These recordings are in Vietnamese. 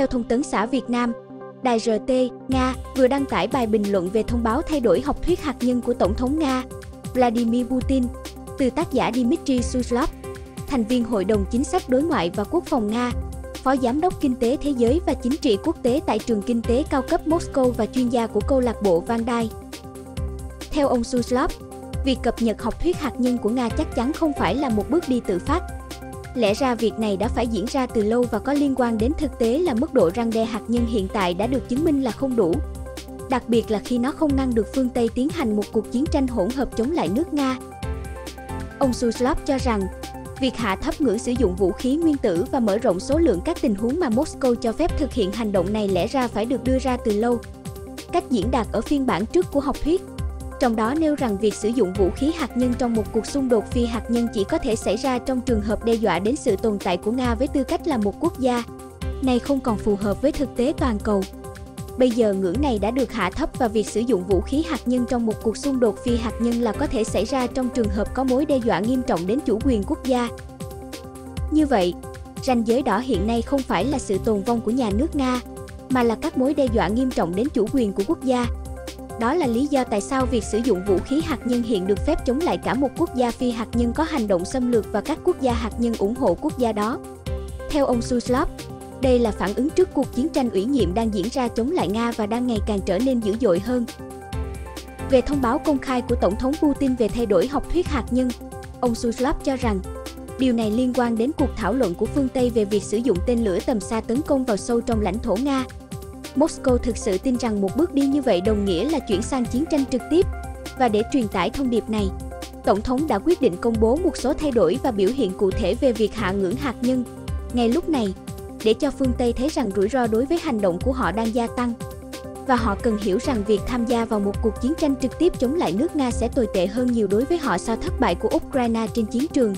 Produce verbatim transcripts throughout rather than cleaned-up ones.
Theo Thông tấn xã Việt Nam, đài rờ tê, Nga vừa đăng tải bài bình luận về thông báo thay đổi học thuyết hạt nhân của Tổng thống Nga Vladimir Putin từ tác giả Dmitry Suslov, thành viên Hội đồng Chính sách Đối ngoại và Quốc phòng Nga, Phó Giám đốc Kinh tế Thế giới và Chính trị Quốc tế tại Trường Kinh tế Cao cấp Moscow và chuyên gia của câu lạc bộ Vandai. Theo ông Suslov, việc cập nhật học thuyết hạt nhân của Nga chắc chắn không phải là một bước đi tự phát. Lẽ ra việc này đã phải diễn ra từ lâu và có liên quan đến thực tế là mức độ răn đe hạt nhân hiện tại đã được chứng minh là không đủ. Đặc biệt là khi nó không ngăn được phương Tây tiến hành một cuộc chiến tranh hỗn hợp chống lại nước Nga. Ông Suslov cho rằng, việc hạ thấp ngưỡng sử dụng vũ khí nguyên tử và mở rộng số lượng các tình huống mà Moscow cho phép thực hiện hành động này lẽ ra phải được đưa ra từ lâu. Cách diễn đạt ở phiên bản trước của học thuyết, trong đó nêu rằng việc sử dụng vũ khí hạt nhân trong một cuộc xung đột phi hạt nhân chỉ có thể xảy ra trong trường hợp đe dọa đến sự tồn tại của Nga với tư cách là một quốc gia, này không còn phù hợp với thực tế toàn cầu. Bây giờ ngưỡng này đã được hạ thấp và việc sử dụng vũ khí hạt nhân trong một cuộc xung đột phi hạt nhân là có thể xảy ra trong trường hợp có mối đe dọa nghiêm trọng đến chủ quyền quốc gia. Như vậy, ranh giới đỏ hiện nay không phải là sự tồn vong của nhà nước Nga, mà là các mối đe dọa nghiêm trọng đến chủ quyền của quốc gia. Đó là lý do tại sao việc sử dụng vũ khí hạt nhân hiện được phép chống lại cả một quốc gia phi hạt nhân có hành động xâm lược và các quốc gia hạt nhân ủng hộ quốc gia đó. Theo ông Suslov, đây là phản ứng trước cuộc chiến tranh ủy nhiệm đang diễn ra chống lại Nga và đang ngày càng trở nên dữ dội hơn. Về thông báo công khai của Tổng thống Putin về thay đổi học thuyết hạt nhân, ông Suslov cho rằng, điều này liên quan đến cuộc thảo luận của phương Tây về việc sử dụng tên lửa tầm xa tấn công vào sâu trong lãnh thổ Nga. Moscow thực sự tin rằng một bước đi như vậy đồng nghĩa là chuyển sang chiến tranh trực tiếp, và để truyền tải thông điệp này, Tổng thống đã quyết định công bố một số thay đổi và biểu hiện cụ thể về việc hạ ngưỡng hạt nhân ngay lúc này, để cho phương Tây thấy rằng rủi ro đối với hành động của họ đang gia tăng. Và họ cần hiểu rằng việc tham gia vào một cuộc chiến tranh trực tiếp chống lại nước Nga sẽ tồi tệ hơn nhiều đối với họ sau thất bại của Ukraine trên chiến trường.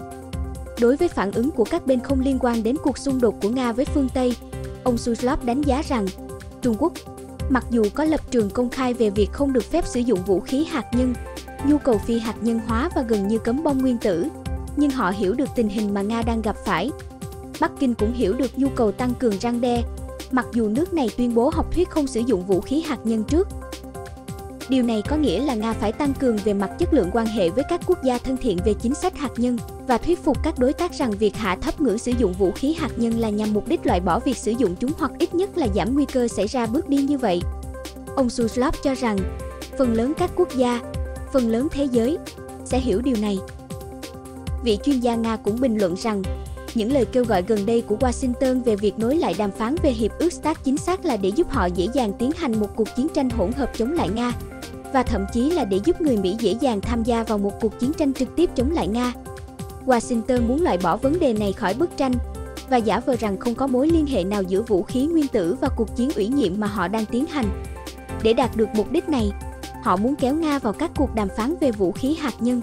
Đối với phản ứng của các bên không liên quan đến cuộc xung đột của Nga với phương Tây, ông Suslov đánh giá rằng Trung Quốc, mặc dù có lập trường công khai về việc không được phép sử dụng vũ khí hạt nhân, nhu cầu phi hạt nhân hóa và gần như cấm bom nguyên tử, nhưng họ hiểu được tình hình mà Nga đang gặp phải. Bắc Kinh cũng hiểu được nhu cầu tăng cường răn đe, mặc dù nước này tuyên bố học thuyết không sử dụng vũ khí hạt nhân trước. Điều này có nghĩa là Nga phải tăng cường về mặt chất lượng quan hệ với các quốc gia thân thiện về chính sách hạt nhân và thuyết phục các đối tác rằng việc hạ thấp ngưỡng sử dụng vũ khí hạt nhân là nhằm mục đích loại bỏ việc sử dụng chúng hoặc ít nhất là giảm nguy cơ xảy ra bước đi như vậy. Ông Suslov cho rằng, phần lớn các quốc gia, phần lớn thế giới sẽ hiểu điều này. Vị chuyên gia Nga cũng bình luận rằng, những lời kêu gọi gần đây của Washington về việc nối lại đàm phán về hiệp ước START chính xác là để giúp họ dễ dàng tiến hành một cuộc chiến tranh hỗn hợp chống lại Nga, và thậm chí là để giúp người Mỹ dễ dàng tham gia vào một cuộc chiến tranh trực tiếp chống lại Nga. Washington muốn loại bỏ vấn đề này khỏi bức tranh và giả vờ rằng không có mối liên hệ nào giữa vũ khí nguyên tử và cuộc chiến ủy nhiệm mà họ đang tiến hành. Để đạt được mục đích này, họ muốn kéo Nga vào các cuộc đàm phán về vũ khí hạt nhân.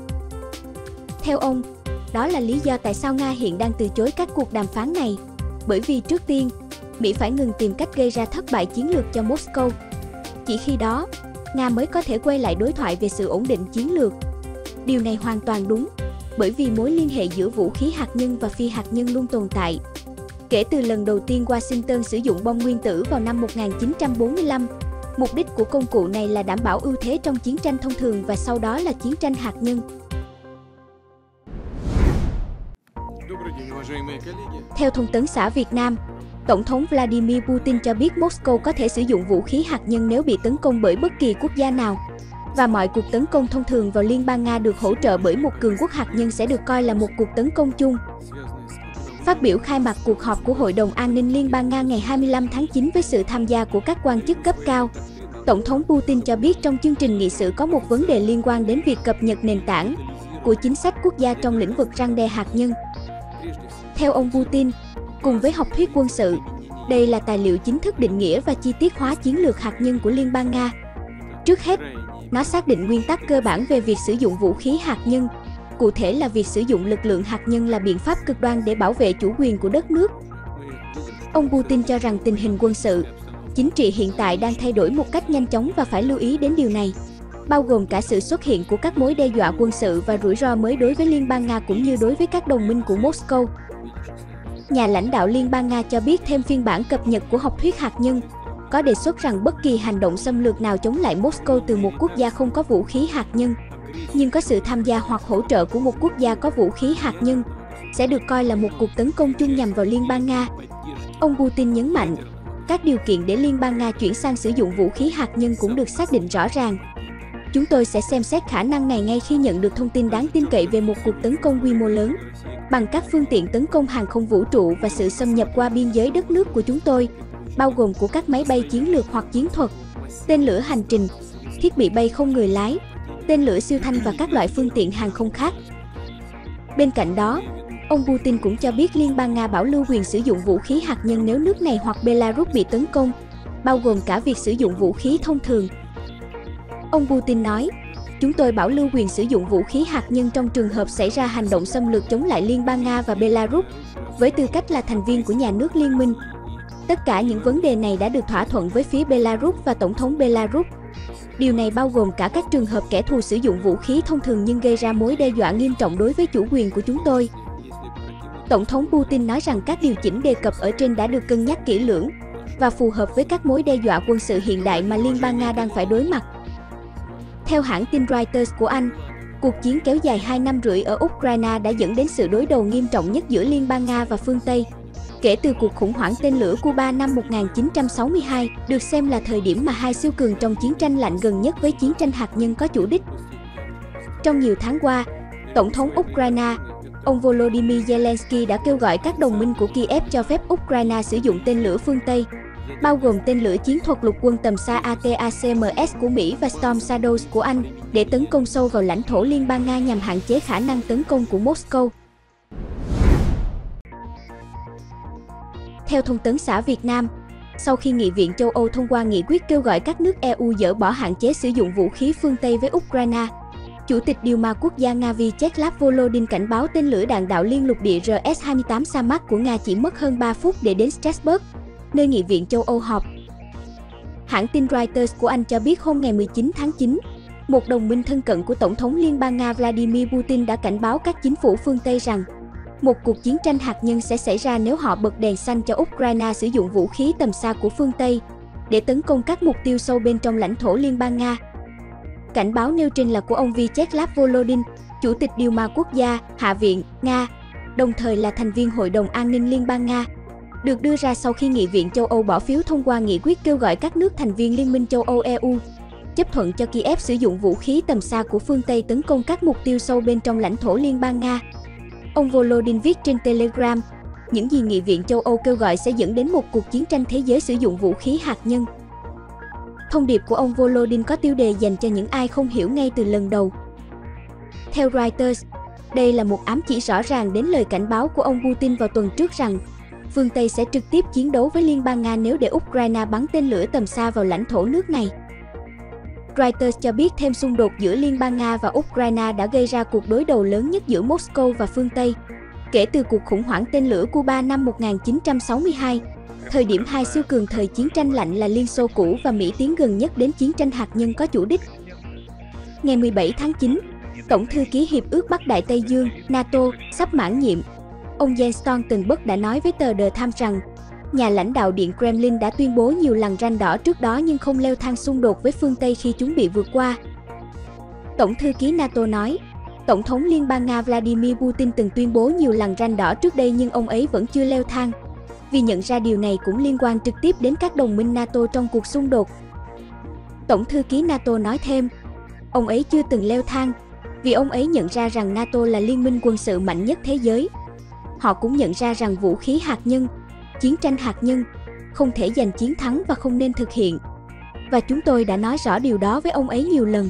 Theo ông, đó là lý do tại sao Nga hiện đang từ chối các cuộc đàm phán này, bởi vì trước tiên, Mỹ phải ngừng tìm cách gây ra thất bại chiến lược cho Moscow. Chỉ khi đó, Nga mới có thể quay lại đối thoại về sự ổn định chiến lược. Điều này hoàn toàn đúng, bởi vì mối liên hệ giữa vũ khí hạt nhân và phi hạt nhân luôn tồn tại. Kể từ lần đầu tiên Washington sử dụng bom nguyên tử vào năm một nghìn chín trăm bốn mươi lăm, mục đích của công cụ này là đảm bảo ưu thế trong chiến tranh thông thường và sau đó là chiến tranh hạt nhân. Theo Thông tấn xã Việt Nam, Tổng thống Vladimir Putin cho biết Moscow có thể sử dụng vũ khí hạt nhân nếu bị tấn công bởi bất kỳ quốc gia nào, và mọi cuộc tấn công thông thường vào Liên bang Nga được hỗ trợ bởi một cường quốc hạt nhân sẽ được coi là một cuộc tấn công chung. Phát biểu khai mạc cuộc họp của Hội đồng An ninh Liên bang Nga ngày hai mươi lăm tháng chín với sự tham gia của các quan chức cấp cao, Tổng thống Putin cho biết trong chương trình nghị sự có một vấn đề liên quan đến việc cập nhật nền tảng của chính sách quốc gia trong lĩnh vực răn đe hạt nhân. Theo ông Putin, cùng với học thuyết quân sự, đây là tài liệu chính thức định nghĩa và chi tiết hóa chiến lược hạt nhân của Liên bang Nga. Trước hết, nó xác định nguyên tắc cơ bản về việc sử dụng vũ khí hạt nhân, cụ thể là việc sử dụng lực lượng hạt nhân là biện pháp cực đoan để bảo vệ chủ quyền của đất nước. Ông Putin cho rằng tình hình quân sự, chính trị hiện tại đang thay đổi một cách nhanh chóng và phải lưu ý đến điều này, bao gồm cả sự xuất hiện của các mối đe dọa quân sự và rủi ro mới đối với Liên bang Nga cũng như đối với các đồng minh của Moscow. Nhà lãnh đạo Liên bang Nga cho biết thêm phiên bản cập nhật của học thuyết hạt nhân có đề xuất rằng bất kỳ hành động xâm lược nào chống lại Moscow từ một quốc gia không có vũ khí hạt nhân, nhưng có sự tham gia hoặc hỗ trợ của một quốc gia có vũ khí hạt nhân, sẽ được coi là một cuộc tấn công chung nhằm vào Liên bang Nga. Ông Putin nhấn mạnh, các điều kiện để Liên bang Nga chuyển sang sử dụng vũ khí hạt nhân cũng được xác định rõ ràng. Chúng tôi sẽ xem xét khả năng này ngay khi nhận được thông tin đáng tin cậy về một cuộc tấn công quy mô lớn, bằng các phương tiện tấn công hàng không vũ trụ và sự xâm nhập qua biên giới đất nước của chúng tôi, bao gồm của các máy bay chiến lược hoặc chiến thuật, tên lửa hành trình, thiết bị bay không người lái, tên lửa siêu thanh và các loại phương tiện hàng không khác. Bên cạnh đó, ông Putin cũng cho biết Liên bang Nga bảo lưu quyền sử dụng vũ khí hạt nhân nếu nước này hoặc Belarus bị tấn công, bao gồm cả việc sử dụng vũ khí thông thường. Ông Putin nói, chúng tôi bảo lưu quyền sử dụng vũ khí hạt nhân trong trường hợp xảy ra hành động xâm lược chống lại Liên bang Nga và Belarus, với tư cách là thành viên của nhà nước liên minh. Tất cả những vấn đề này đã được thỏa thuận với phía Belarus và Tổng thống Belarus. Điều này bao gồm cả các trường hợp kẻ thù sử dụng vũ khí thông thường nhưng gây ra mối đe dọa nghiêm trọng đối với chủ quyền của chúng tôi. Tổng thống Putin nói rằng các điều chỉnh đề cập ở trên đã được cân nhắc kỹ lưỡng và phù hợp với các mối đe dọa quân sự hiện đại mà Liên bang Nga đang phải đối mặt. Theo hãng tin Reuters của Anh, cuộc chiến kéo dài hai năm rưỡi ở Ukraine đã dẫn đến sự đối đầu nghiêm trọng nhất giữa Liên bang Nga và phương Tây, kể từ cuộc khủng hoảng tên lửa Cuba năm một nghìn chín trăm sáu mươi hai, được xem là thời điểm mà hai siêu cường trong chiến tranh lạnh gần nhất với chiến tranh hạt nhân có chủ đích. Trong nhiều tháng qua, Tổng thống Ukraine, ông Volodymyr Zelensky đã kêu gọi các đồng minh của Kiev cho phép Ukraine sử dụng tên lửa phương Tây, bao gồm tên lửa chiến thuật lục quân tầm xa A T A C M S của Mỹ và Storm Shadows của Anh, để tấn công sâu vào lãnh thổ Liên bang Nga nhằm hạn chế khả năng tấn công của Moscow. Theo Thông tấn xã Việt Nam, sau khi Nghị viện châu Âu thông qua nghị quyết kêu gọi các nước E U dỡ bỏ hạn chế sử dụng vũ khí phương Tây với Ukraine, Chủ tịch Duma quốc gia Nga Vyacheslav Volodin cảnh báo tên lửa đạn đạo liên lục địa R S hai mươi tám Samad của Nga chỉ mất hơn ba phút để đến Strasbourg, nơi Nghị viện châu Âu họp. Hãng tin Reuters của Anh cho biết hôm ngày mười chín tháng chín, một đồng minh thân cận của Tổng thống Liên bang Nga Vladimir Putin đã cảnh báo các chính phủ phương Tây rằng một cuộc chiến tranh hạt nhân sẽ xảy ra nếu họ bật đèn xanh cho Ukraine sử dụng vũ khí tầm xa của phương Tây để tấn công các mục tiêu sâu bên trong lãnh thổ Liên bang Nga. Cảnh báo nêu trên là của ông Vyacheslav Volodin, Chủ tịch Duma quốc gia, Hạ viện, Nga, đồng thời là thành viên Hội đồng An ninh Liên bang Nga, được đưa ra sau khi Nghị viện châu Âu bỏ phiếu thông qua nghị quyết kêu gọi các nước thành viên Liên minh châu Âu E U chấp thuận cho Kiev sử dụng vũ khí tầm xa của phương Tây tấn công các mục tiêu sâu bên trong lãnh thổ Liên bang Nga. Ông Volodin viết trên Telegram, những gì Nghị viện châu Âu kêu gọi sẽ dẫn đến một cuộc chiến tranh thế giới sử dụng vũ khí hạt nhân. Thông điệp của ông Volodin có tiêu đề dành cho những ai không hiểu ngay từ lần đầu. Theo Reuters, đây là một ám chỉ rõ ràng đến lời cảnh báo của ông Putin vào tuần trước rằng phương Tây sẽ trực tiếp chiến đấu với Liên bang Nga nếu để Ukraine bắn tên lửa tầm xa vào lãnh thổ nước này. Reuters cho biết thêm xung đột giữa Liên bang Nga và Ukraine đã gây ra cuộc đối đầu lớn nhất giữa Moscow và phương Tây, kể từ cuộc khủng hoảng tên lửa Cuba năm một nghìn chín trăm sáu mươi hai, thời điểm hai siêu cường thời chiến tranh lạnh là Liên Xô cũ và Mỹ tiến gần nhất đến chiến tranh hạt nhân có chủ đích. Ngày mười bảy tháng chín, Tổng thư ký Hiệp ước Bắc Đại Tây Dương, NATO, sắp mãn nhiệm. Ông Jens Stoltenberg đã nói với tờ The Times rằng nhà lãnh đạo Điện Kremlin đã tuyên bố nhiều lần ranh đỏ trước đó nhưng không leo thang xung đột với phương Tây khi chúng bị vượt qua. Tổng thư ký NATO nói, Tổng thống Liên bang Nga Vladimir Putin từng tuyên bố nhiều lần ranh đỏ trước đây nhưng ông ấy vẫn chưa leo thang, vì nhận ra điều này cũng liên quan trực tiếp đến các đồng minh NATO trong cuộc xung đột. Tổng thư ký NATO nói thêm, ông ấy chưa từng leo thang, vì ông ấy nhận ra rằng NATO là liên minh quân sự mạnh nhất thế giới. Họ cũng nhận ra rằng vũ khí hạt nhân, chiến tranh hạt nhân, không thể giành chiến thắng và không nên thực hiện. Và chúng tôi đã nói rõ điều đó với ông ấy nhiều lần.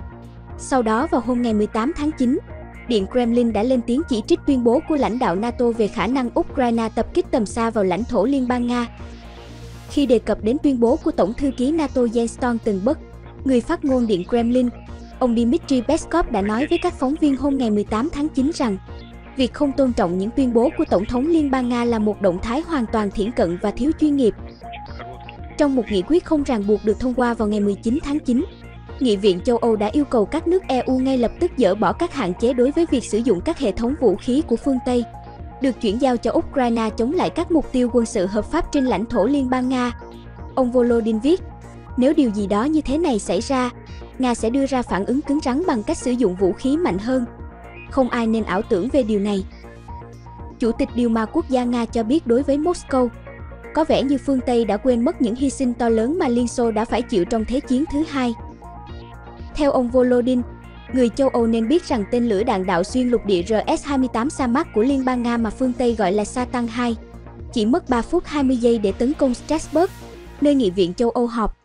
Sau đó vào hôm ngày mười tám tháng chín, Điện Kremlin đã lên tiếng chỉ trích tuyên bố của lãnh đạo NATO về khả năng Ukraine tập kích tầm xa vào lãnh thổ Liên bang Nga. Khi đề cập đến tuyên bố của Tổng thư ký NATO Jens Stoltenberg, người phát ngôn Điện Kremlin, ông Dmitry Peskov đã nói với các phóng viên hôm ngày mười tám tháng chín rằng việc không tôn trọng những tuyên bố của Tổng thống Liên bang Nga là một động thái hoàn toàn thiển cận và thiếu chuyên nghiệp. Trong một nghị quyết không ràng buộc được thông qua vào ngày mười chín tháng chín, Nghị viện châu Âu đã yêu cầu các nước E U ngay lập tức dỡ bỏ các hạn chế đối với việc sử dụng các hệ thống vũ khí của phương Tây. được chuyển giao cho Ukraine chống lại các mục tiêu quân sự hợp pháp trên lãnh thổ Liên bang Nga. Ông Volodin viết, nếu điều gì đó như thế này xảy ra, Nga sẽ đưa ra phản ứng cứng rắn bằng cách sử dụng vũ khí mạnh hơn. Không ai nên ảo tưởng về điều này. Chủ tịch Duma quốc gia Nga cho biết đối với Moscow, có vẻ như phương Tây đã quên mất những hy sinh to lớn mà Liên Xô đã phải chịu trong Thế chiến thứ hai. Theo ông Volodin, người châu Âu nên biết rằng tên lửa đạn đạo xuyên lục địa R S hai mươi tám Samad của Liên bang Nga mà phương Tây gọi là Satan hai chỉ mất ba phút hai mươi giây để tấn công Strasbourg, nơi Nghị viện châu Âu họp.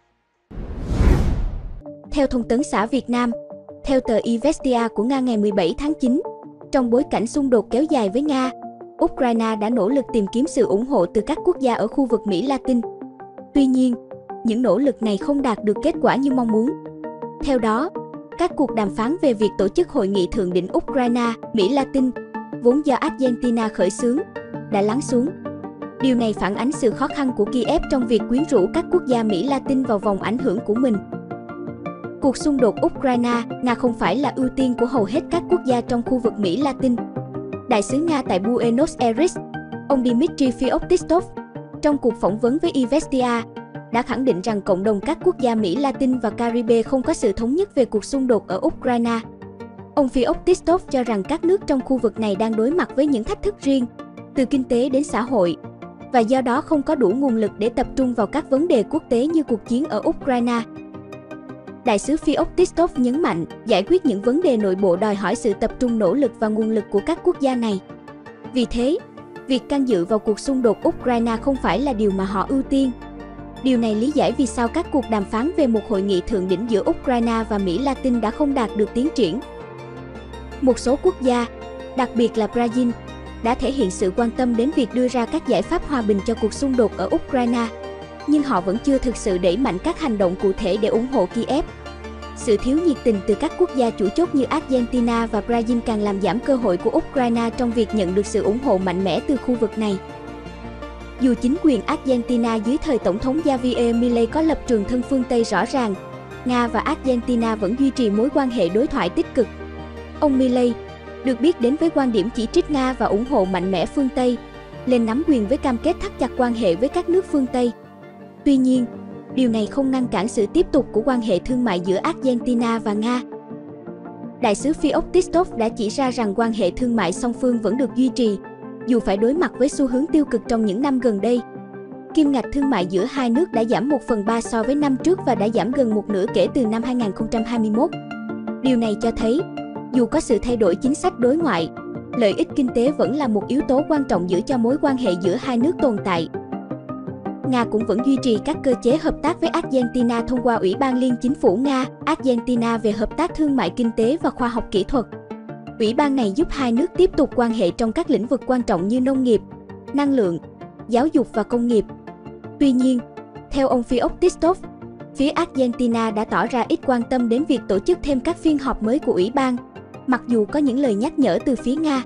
Theo Thông tấn xã Việt Nam, theo tờ Izvestia của Nga ngày mười bảy tháng chín, trong bối cảnh xung đột kéo dài với Nga, Ukraine đã nỗ lực tìm kiếm sự ủng hộ từ các quốc gia ở khu vực Mỹ Latin. Tuy nhiên, những nỗ lực này không đạt được kết quả như mong muốn. Theo đó, các cuộc đàm phán về việc tổ chức hội nghị thượng đỉnh Ukraine, Mỹ Latin, vốn do Argentina khởi xướng, đã lắng xuống. Điều này phản ánh sự khó khăn của Kiev trong việc quyến rũ các quốc gia Mỹ Latin vào vòng ảnh hưởng của mình. Cuộc xung đột Ukraine, Nga không phải là ưu tiên của hầu hết các quốc gia trong khu vực Mỹ Latin. Đại sứ Nga tại Buenos Aires, ông Dmitry Feoktistov, trong cuộc phỏng vấn với Izvestia, đã khẳng định rằng cộng đồng các quốc gia Mỹ Latin và Caribe không có sự thống nhất về cuộc xung đột ở Ukraine. Ông Feoktistov cho rằng các nước trong khu vực này đang đối mặt với những thách thức riêng, từ kinh tế đến xã hội, và do đó không có đủ nguồn lực để tập trung vào các vấn đề quốc tế như cuộc chiến ở Ukraine. Đại sứ Feoktistov nhấn mạnh, giải quyết những vấn đề nội bộ đòi hỏi sự tập trung nỗ lực và nguồn lực của các quốc gia này. Vì thế, việc can dự vào cuộc xung đột Ukraine không phải là điều mà họ ưu tiên. Điều này lý giải vì sao các cuộc đàm phán về một hội nghị thượng đỉnh giữa Ukraine và Mỹ Latin đã không đạt được tiến triển. Một số quốc gia, đặc biệt là Brazil, đã thể hiện sự quan tâm đến việc đưa ra các giải pháp hòa bình cho cuộc xung đột ở Ukraine, nhưng họ vẫn chưa thực sự đẩy mạnh các hành động cụ thể để ủng hộ Kiev. Sự thiếu nhiệt tình từ các quốc gia chủ chốt như Argentina và Brazil càng làm giảm cơ hội của Ukraine trong việc nhận được sự ủng hộ mạnh mẽ từ khu vực này. Dù chính quyền Argentina dưới thời Tổng thống Javier Milei có lập trường thân phương Tây rõ ràng, Nga và Argentina vẫn duy trì mối quan hệ đối thoại tích cực. Ông Milei, được biết đến với quan điểm chỉ trích Nga và ủng hộ mạnh mẽ phương Tây, lên nắm quyền với cam kết thắt chặt quan hệ với các nước phương Tây. Tuy nhiên, điều này không ngăn cản sự tiếp tục của quan hệ thương mại giữa Argentina và Nga. Đại sứ Feoktistov đã chỉ ra rằng quan hệ thương mại song phương vẫn được duy trì, dù phải đối mặt với xu hướng tiêu cực trong những năm gần đây. Kim ngạch thương mại giữa hai nước đã giảm một phần ba so với năm trước và đã giảm gần một nửa kể từ năm hai nghìn không trăm hai mươi mốt. Điều này cho thấy, dù có sự thay đổi chính sách đối ngoại, lợi ích kinh tế vẫn là một yếu tố quan trọng giữ cho mối quan hệ giữa hai nước tồn tại. Nga cũng vẫn duy trì các cơ chế hợp tác với Argentina thông qua Ủy ban Liên Chính phủ Nga-Argentina về hợp tác thương mại kinh tế và khoa học kỹ thuật. Ủy ban này giúp hai nước tiếp tục quan hệ trong các lĩnh vực quan trọng như nông nghiệp, năng lượng, giáo dục và công nghiệp. Tuy nhiên, theo ông Feoktistov, phía Argentina đã tỏ ra ít quan tâm đến việc tổ chức thêm các phiên họp mới của Ủy ban, mặc dù có những lời nhắc nhở từ phía Nga.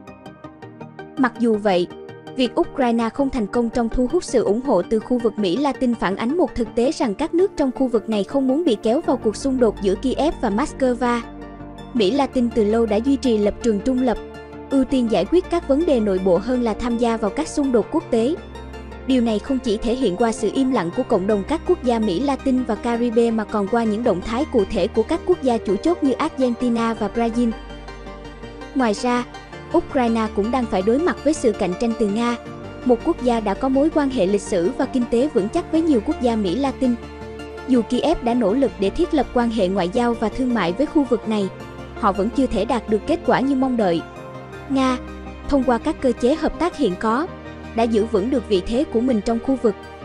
Mặc dù vậy, việc Ukraine không thành công trong thu hút sự ủng hộ từ khu vực Mỹ Latin phản ánh một thực tế rằng các nước trong khu vực này không muốn bị kéo vào cuộc xung đột giữa Kiev và Moscow. Mỹ Latin từ lâu đã duy trì lập trường trung lập, ưu tiên giải quyết các vấn đề nội bộ hơn là tham gia vào các xung đột quốc tế. Điều này không chỉ thể hiện qua sự im lặng của cộng đồng các quốc gia Mỹ Latin và Caribe mà còn qua những động thái cụ thể của các quốc gia chủ chốt như Argentina và Brazil. Ngoài ra, Ukraine cũng đang phải đối mặt với sự cạnh tranh từ Nga, một quốc gia đã có mối quan hệ lịch sử và kinh tế vững chắc với nhiều quốc gia Mỹ Latin. Dù Kiev đã nỗ lực để thiết lập quan hệ ngoại giao và thương mại với khu vực này, họ vẫn chưa thể đạt được kết quả như mong đợi. Nga, thông qua các cơ chế hợp tác hiện có, đã giữ vững được vị thế của mình trong khu vực.